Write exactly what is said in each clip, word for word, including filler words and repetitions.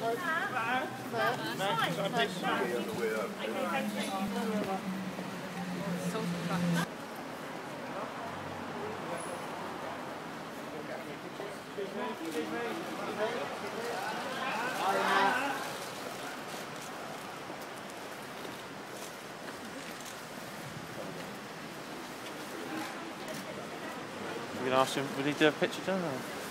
We're going to ask him, will he do a picture, don't we?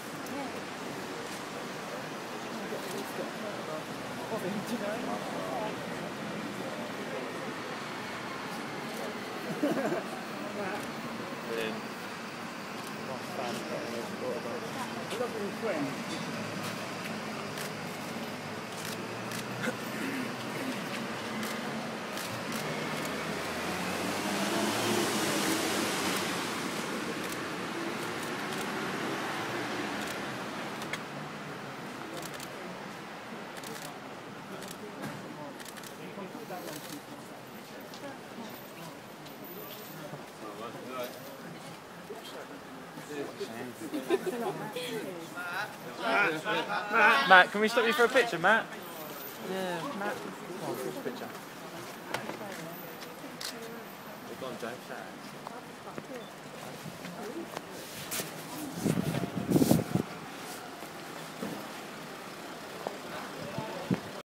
Lovely friend. Matt, Matt, can we stop you for a picture, Matt? Yeah, Matt. Come on, for a picture. We've gone, James.